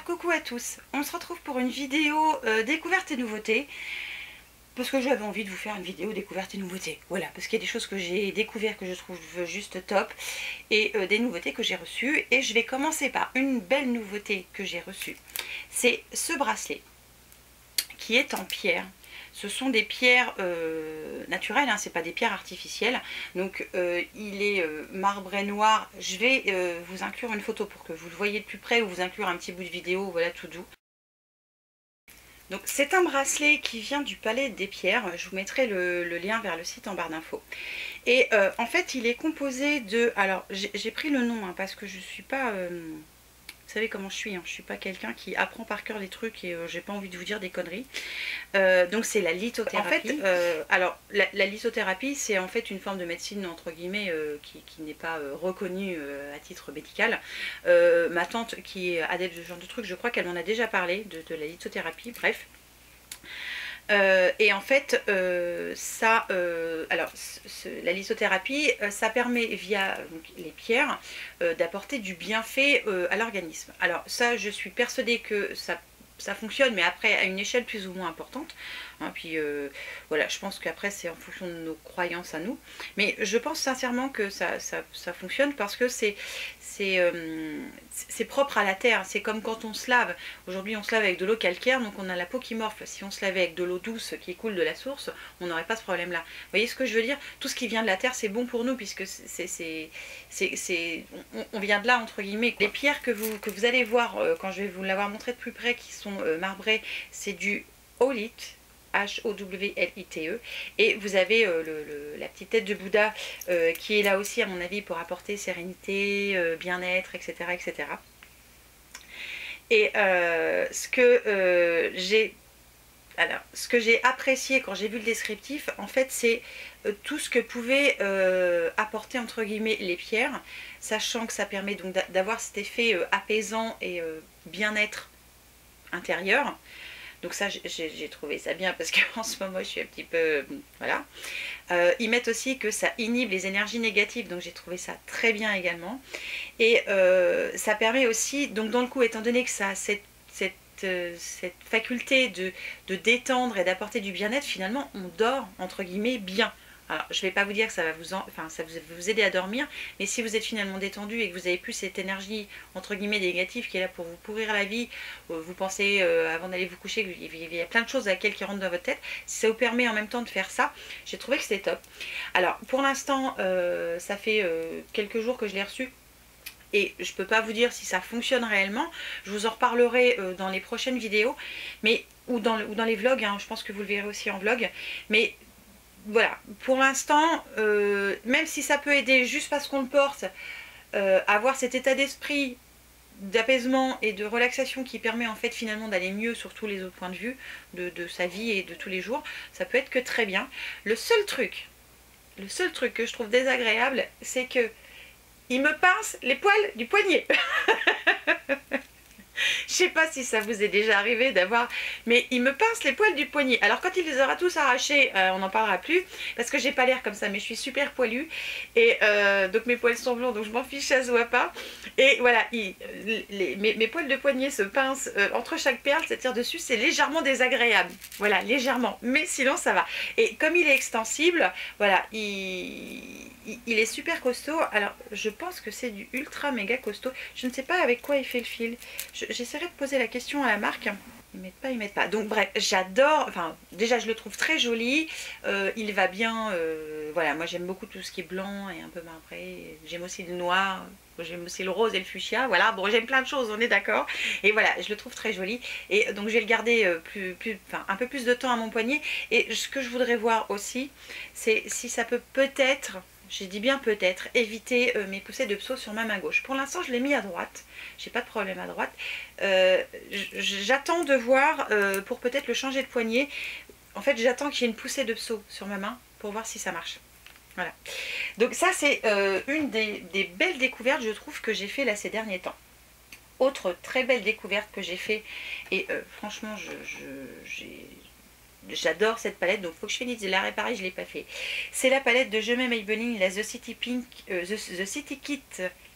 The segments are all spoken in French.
coucou à tous, on se retrouve pour une vidéo découverte et nouveautés. Parce que j'avais envie de vous faire une vidéo découverte et nouveautés. Voilà, parce qu'il y a des choses que j'ai découvertes que je trouve juste top. Et des nouveautés que j'ai reçues. Et je vais commencer par une belle nouveauté que j'ai reçue. C'est ce bracelet qui est en pierre. Ce sont des pierres naturelles, hein, c'est pas des pierres artificielles. Donc il est marbré noir. Je vais vous inclure une photo pour que vous le voyez de plus près ou vous inclure un petit bout de vidéo, voilà, tout doux. Donc c'est un bracelet qui vient du Palais des Pierres. Je vous mettrai le lien vers le site en barre d'infos. Et en fait il est composé de... Alors j'ai pris le nom hein, parce que je suis pas... vous savez comment je suis, hein, je suis pas quelqu'un qui apprend par cœur les trucs et j'ai pas envie de vous dire des conneries. Donc c'est la lithothérapie. En fait, alors la lithothérapie c'est en fait une forme de médecine entre guillemets qui n'est pas reconnue à titre médical. Ma tante qui est adepte de ce genre de trucs, je crois qu'elle m'en a déjà parlé de la lithothérapie, bref. Et en fait, la lithothérapie, ça permet via donc, les pierres d'apporter du bienfait à l'organisme. Alors ça, je suis persuadée que ça fonctionne, mais après à une échelle plus ou moins importante. Hein, puis voilà, je pense qu'après c'est en fonction de nos croyances à nous. Mais je pense sincèrement que ça fonctionne parce que c'est propre à la terre. C'est comme quand on se lave. Aujourd'hui on se lave avec de l'eau calcaire, donc on a la peau qui morfle. Si on se lavait avec de l'eau douce qui coule de la source, on n'aurait pas ce problème là. Vous voyez ce que je veux dire? Tout ce qui vient de la terre c'est bon pour nous, puisque on vient de là entre guillemets, quoi. Les pierres que vous allez voir quand je vais vous l'avoir montré de plus près, qui sont marbrées, c'est du Howlite, H-O-W-L-I-T-E, et vous avez la petite tête de Bouddha qui est là aussi à mon avis pour apporter sérénité, bien-être, etc., etc. Et ce que j'ai apprécié quand j'ai vu le descriptif, en fait, c'est tout ce que pouvaient apporter entre guillemets les pierres, sachant que ça permet donc d'avoir cet effet apaisant et bien-être intérieur. Donc ça, j'ai trouvé ça bien parce qu'en ce moment, je suis un petit peu... voilà. Ils mettent aussi que ça inhibe les énergies négatives, donc j'ai trouvé ça très bien également. Et ça permet aussi, donc dans le coup, étant donné que ça a cette faculté de détendre et d'apporter du bien-être, finalement, on dort, entre guillemets, bien. Alors, je ne vais pas vous dire que ça va vous aider à dormir, mais si vous êtes finalement détendu et que vous n'avez plus cette énergie, entre guillemets, négative qui est là pour vous pourrir la vie, vous pensez, avant d'aller vous coucher, qu'il y a plein de choses à laquelle qui rentrent dans votre tête, si ça vous permet en même temps de faire ça, j'ai trouvé que c'était top. Alors, pour l'instant, ça fait quelques jours que je l'ai reçu, et je ne peux pas vous dire si ça fonctionne réellement. Je vous en reparlerai dans les prochaines vidéos, ou dans les vlogs, hein, je pense que vous le verrez aussi en vlog, mais... Voilà, pour l'instant, même si ça peut aider juste parce qu'on le porte, avoir cet état d'esprit d'apaisement et de relaxation qui permet en fait finalement d'aller mieux sur tous les autres points de vue de sa vie et de tous les jours, ça peut être que très bien. Le seul truc que je trouve désagréable, c'est que il me pince les poils du poignet. Je sais pas si ça vous est déjà arrivé d'avoir... Mais il me pince les poils du poignet. Alors quand il les aura tous arrachés, on n'en parlera plus. Parce que j'ai pas l'air comme ça, mais je suis super poilue. Et donc mes poils sont blonds, donc je m'en fiche, ça se voit pas. Et voilà, mes poils de poignet se pincent entre chaque perle, c'est-à-dire dessus, c'est légèrement désagréable. Voilà, légèrement. Mais sinon ça va. Et comme il est extensible, voilà, il est super costaud. Alors je pense que c'est du ultra méga costaud. Je ne sais pas avec quoi il fait le fil. J'essaierai de poser la question à la marque. Ils mettent pas. Donc bref, j'adore. Enfin, déjà je le trouve très joli. Il va bien. Voilà, moi j'aime beaucoup tout ce qui est blanc et un peu marbré. J'aime aussi le noir. J'aime aussi le rose et le fuchsia. Voilà, bon, j'aime plein de choses, on est d'accord. Et voilà, je le trouve très joli. Et donc je vais le garder un peu plus de temps à mon poignet. Et ce que je voudrais voir aussi, c'est si ça peut peut-être... J'ai dit bien peut-être, éviter mes poussées de psaut sur ma main gauche. Pour l'instant, je l'ai mis à droite. J'ai pas de problème à droite. J'attends de voir pour peut-être le changer de poignet. En fait, j'attends qu'il y ait une poussée de psaut sur ma main pour voir si ça marche. Voilà. Donc ça, c'est une des belles découvertes, je trouve, que j'ai fait là ces derniers temps. Autre très belle découverte que j'ai fait, et franchement, j'adore cette palette, donc il faut que je finisse de la réparer, je ne l'ai pas fait. C'est la palette de Je m'aime Maybelline, la The City Pink, The City Kit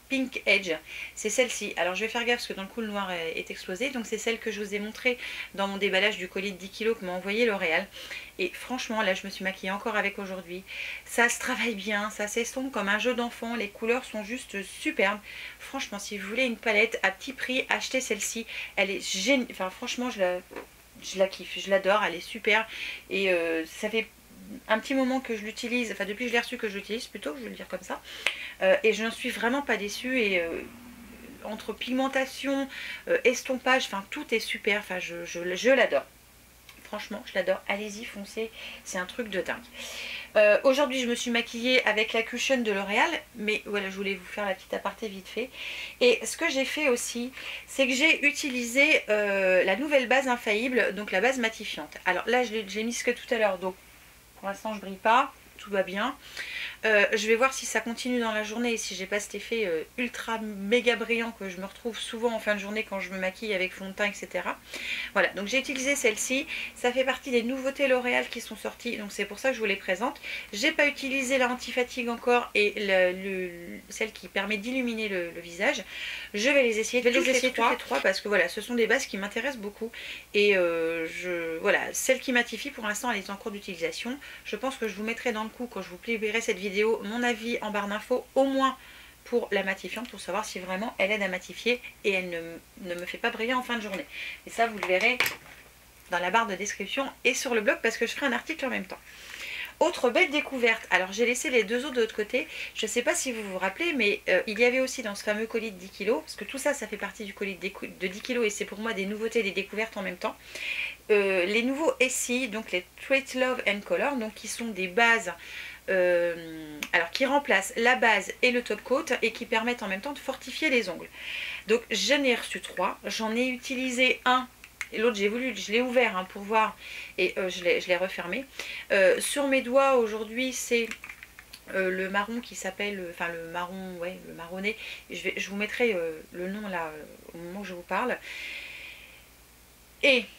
Pink Edge, c'est celle-ci. Alors je vais faire gaffe parce que dans le coup le noir est explosé. Donc c'est celle que je vous ai montré dans mon déballage du colis de 10 kg que m'a envoyé L'Oréal. Et franchement là je me suis maquillée encore avec aujourd'hui. Ça se travaille bien, ça s'estompe comme un jeu d'enfant. Les couleurs sont juste superbes. Franchement si vous voulez une palette à petit prix, achetez celle-ci. Elle est géniale. Enfin franchement je la kiffe, je l'adore, elle est super. Et ça fait un petit moment que je l'utilise, enfin depuis que je l'ai reçu que je l'utilise plutôt, je vais le dire comme ça, et je n'en suis vraiment pas déçue. Et entre pigmentation, estompage, enfin tout est super, enfin je l'adore. Franchement, je l'adore. Allez-y, foncez, c'est un truc de dingue. Aujourd'hui, je me suis maquillée avec la cushion de L'Oréal, mais voilà, je voulais vous faire la petite aparté vite fait. Et ce que j'ai fait aussi, c'est que j'ai utilisé la nouvelle base infaillible, donc la base matifiante. Alors là, je l'ai mise que tout à l'heure, donc pour l'instant, je brille pas, tout va bien. Je vais voir si ça continue dans la journée et si j'ai pas cet effet ultra méga brillant que je me retrouve souvent en fin de journée quand je me maquille avec fond de teint, etc. Voilà, donc j'ai utilisé celle-ci. Ça fait partie des nouveautés L'Oréal qui sont sorties, donc c'est pour ça que je vous les présente. J'ai pas utilisé la anti-fatigue encore et celle qui permet d'illuminer le visage. Je vais les essayer, toutes les trois parce que voilà, ce sont des bases qui m'intéressent beaucoup. Et voilà, celle qui matifie pour l'instant elle est en cours d'utilisation. Je pense que je vous mettrai dans le coup quand je vous publierai cette vidéo mon avis en barre d'infos, au moins pour la matifiante, pour savoir si vraiment elle aide à matifier et elle ne me fait pas briller en fin de journée. Et ça vous le verrez dans la barre de description et sur le blog parce que je ferai un article en même temps. Autre belle découverte, alors j'ai laissé les deux autres de l'autre côté, je ne sais pas si vous vous rappelez, mais il y avait aussi dans ce fameux colis de 10 kg, parce que tout ça, ça fait partie du colis de 10 kg et c'est pour moi des nouveautés, des découvertes en même temps. Les nouveaux Essie, donc les Treat Love and Color, donc qui sont des bases, alors qui remplacent la base et le top coat et qui permettent en même temps de fortifier les ongles. Donc j'en ai reçu 3, j'en ai utilisé un. Et l'autre, je l'ai ouvert hein, pour voir et je l'ai refermé. Sur mes doigts, aujourd'hui, c'est le marron qui s'appelle, enfin le marron, ouais, le marronné. Je vous mettrai le nom là au moment où je vous parle. Et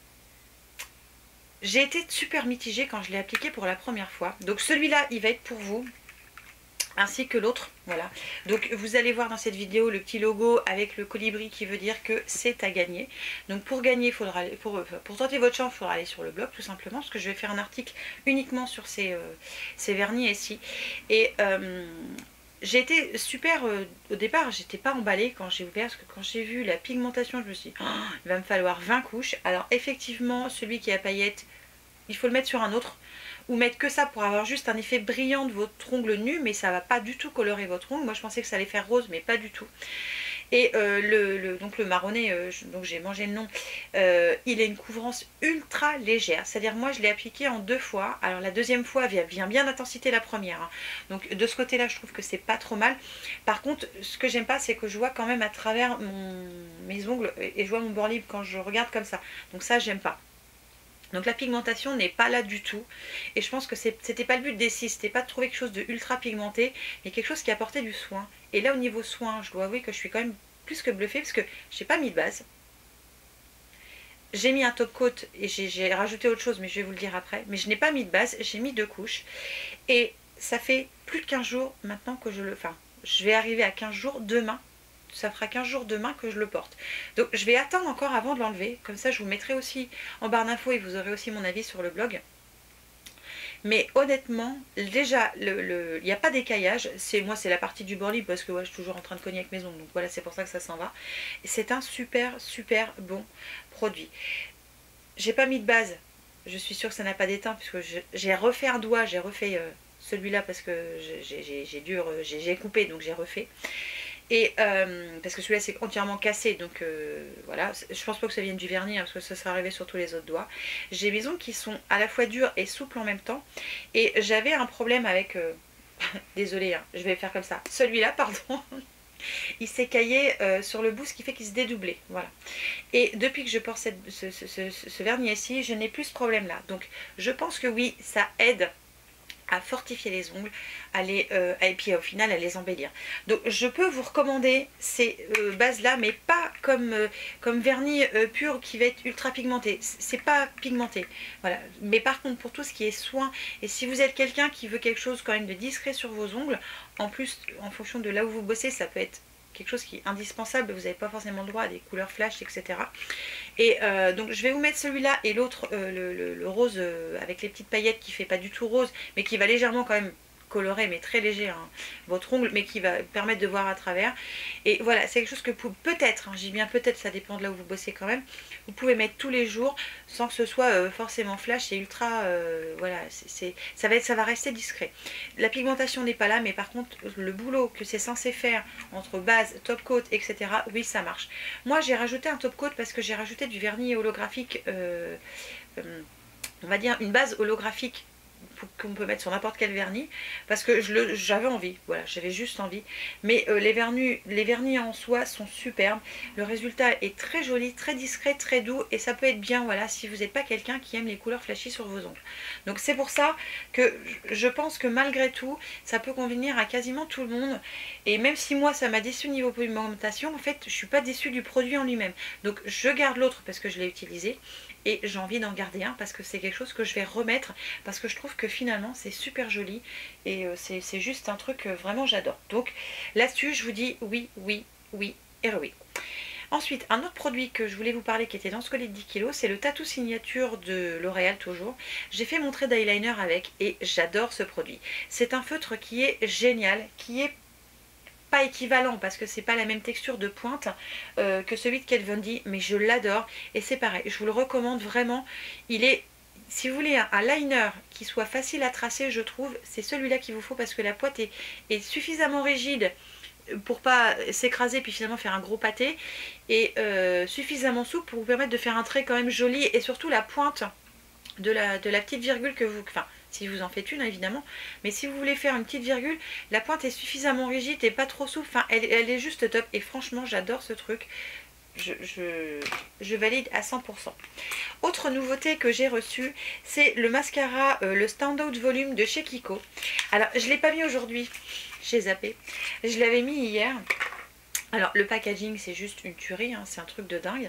j'ai été super mitigée quand je l'ai appliqué pour la première fois. Donc celui-là, il va être pour vous. Ainsi que l'autre, voilà. Donc vous allez voir dans cette vidéo le petit logo avec le colibri qui veut dire que c'est à gagner. Donc pour gagner, il faudra, pour tenter votre chance, il faudra aller sur le blog tout simplement, parce que je vais faire un article uniquement sur ces vernis ici. Et j'ai été super, au départ j'étais pas emballée quand j'ai ouvert, parce que quand j'ai vu la pigmentation, je me suis dit, oh, il va me falloir 20 couches. Alors effectivement, celui qui a paillettes, il faut le mettre sur un autre. Ou mettre que ça pour avoir juste un effet brillant de votre ongle nu, mais ça va pas du tout colorer votre ongle. Moi je pensais que ça allait faire rose, mais pas du tout. Et donc le marronné, donc j'ai mangé le nom, il a une couvrance ultra légère. C'est-à-dire moi je l'ai appliqué en 2 fois. Alors la deuxième fois vient bien d'intensité la première. Hein. Donc de ce côté-là je trouve que c'est pas trop mal. Par contre ce que j'aime pas c'est que je vois quand même à travers mes ongles et je vois mon bord libre quand je regarde comme ça. Donc ça j'aime pas. Donc la pigmentation n'est pas là du tout. Et je pense que c'était pas le but d'Essie, c'était pas de trouver quelque chose de ultra pigmenté, mais quelque chose qui apportait du soin. Et là au niveau soin, je dois avouer que je suis quand même plus que bluffée parce que j'ai pas mis de base. J'ai mis un top coat et j'ai rajouté autre chose, mais je vais vous le dire après. Mais je n'ai pas mis de base, j'ai mis 2 couches. Et ça fait plus de 15 jours maintenant que je le... Enfin, je vais arriver à 15 jours demain. Ça fera 15 jours demain que je le porte. Donc je vais attendre encore avant de l'enlever. Comme ça je vous mettrai aussi en barre d'infos et vous aurez aussi mon avis sur le blog. Mais honnêtement, déjà, il n'y a pas d'écaillage. Moi c'est la partie du bord libre parce que ouais, je suis toujours en train de cogner avec mes ongles. Donc voilà, c'est pour ça que ça s'en va. C'est un super bon produit. J'ai pas mis de base. Je suis sûre que ça n'a pas d'éteint puisque j'ai refait un doigt. J'ai refait celui-là parce que j'ai coupé donc j'ai refait. Et parce que celui-là c'est entièrement cassé, donc voilà, je pense pas que ça vienne du vernis, hein, parce que ça serait arrivé sur tous les autres doigts. J'ai mes ongles qui sont à la fois durs et souples en même temps, et j'avais un problème avec, désolé, hein, je vais faire comme ça, celui-là, pardon, il s'écaillait sur le bout, ce qui fait qu'il se dédoublait, voilà. Et depuis que je porte ce vernis ici, je n'ai plus ce problème-là, donc je pense que oui, ça aide à fortifier les ongles, et puis au final à les embellir. Donc je peux vous recommander ces bases là, mais pas comme vernis pur qui va être ultra pigmenté. C'est pas pigmenté, voilà. Mais par contre pour tout ce qui est soin, et si vous êtes quelqu'un qui veut quelque chose quand même de discret sur vos ongles, en plus en fonction de là où vous bossez, ça peut être quelque chose qui est indispensable, vous n'avez pas forcément le droit à des couleurs flash, etc. Et donc je vais vous mettre celui-là et l'autre, le rose avec les petites paillettes qui fait pas du tout rose, mais qui va légèrement quand même coloré, mais très léger, hein, votre ongle, mais qui va permettre de voir à travers. Et voilà, c'est quelque chose que peut-être, hein, j'ai bien peut-être, ça dépend de là où vous bossez quand même, vous pouvez mettre tous les jours sans que ce soit forcément flash et ultra, voilà, ça va rester discret. La pigmentation n'est pas là, mais par contre, le boulot que c'est censé faire entre base, top coat, etc., oui, ça marche. Moi, j'ai rajouté un top coat parce que j'ai rajouté du vernis holographique, on va dire une base holographique qu'on peut mettre sur n'importe quel vernis, parce que j'avais envie, voilà, j'avais juste envie, mais les vernis en soi sont superbes, le résultat est très joli, très discret, très doux, et ça peut être bien, voilà, si vous n'êtes pas quelqu'un qui aime les couleurs flashy sur vos ongles. Donc c'est pour ça que je pense que malgré tout, ça peut convenir à quasiment tout le monde, et même si moi ça m'a déçu niveau pigmentation, en fait je suis pas déçue du produit en lui-même, donc je garde l'autre parce que je l'ai utilisé, et j'ai envie d'en garder un parce que c'est quelque chose que je vais remettre, parce que je trouve que finalement c'est super joli, et c'est juste un truc que vraiment j'adore. Donc là-dessus je vous dis oui, oui, oui et oui. Ensuite, un autre produit que je voulais vous parler qui était dans ce colis de 10 kg, c'est le Tattoo Signature de L'Oréal toujours. J'ai fait mon trait d'eyeliner avec et j'adore ce produit. C'est un feutre qui est génial, qui est pas équivalent parce que c'est pas la même texture de pointe que celui de Kat Von D, mais je l'adore et c'est pareil, je vous le recommande vraiment. Il est, si vous voulez un liner qui soit facile à tracer, je trouve, c'est celui-là qu'il vous faut parce que la pointe est suffisamment rigide pour pas s'écraser puis finalement faire un gros pâté, et suffisamment souple pour vous permettre de faire un trait quand même joli, et surtout la pointe de la petite virgule que vous... Enfin, si vous en faites une évidemment, mais si vous voulez faire une petite virgule, la pointe est suffisamment rigide et pas trop souple, enfin elle est juste top, et franchement j'adore ce truc, je valide à 100%. Autre nouveauté que j'ai reçue, c'est le mascara, le Standout Volume de chez Kiko. Alors je ne l'ai pas mis aujourd'hui, j'ai zappé, je l'avais mis hier. Alors le packaging c'est juste une tuerie, hein, c'est un truc de dingue,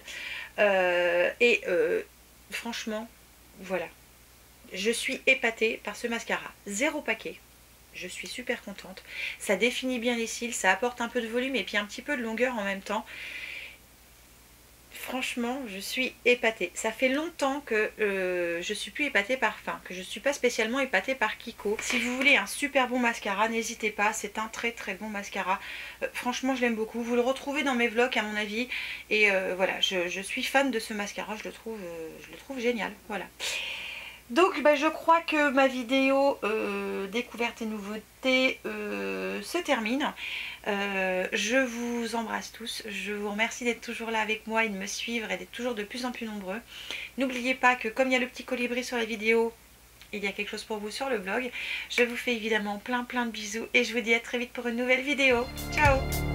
franchement voilà. Je suis épatée par ce mascara. 0 paquet. Je suis super contente. Ça définit bien les cils, ça apporte un peu de volume et puis un petit peu de longueur en même temps. Franchement, je suis épatée. Ça fait longtemps que je suis plus épatée par... Enfin, que je suis pas spécialement épatée par Kiko. Si vous voulez un super bon mascara, n'hésitez pas. C'est un très très bon mascara. Franchement, je l'aime beaucoup. Vous le retrouvez dans mes vlogs à mon avis. Et voilà, je suis fan de ce mascara. Je le trouve génial. Voilà. Donc je crois que ma vidéo découverte et nouveautés se termine. Je vous embrasse tous. Je vous remercie d'être toujours là avec moi et de me suivre et d'être toujours de plus en plus nombreux. N'oubliez pas que comme il y a le petit colibri sur la vidéo, il y a quelque chose pour vous sur le blog. Je vous fais évidemment plein de bisous et je vous dis à très vite pour une nouvelle vidéo. Ciao!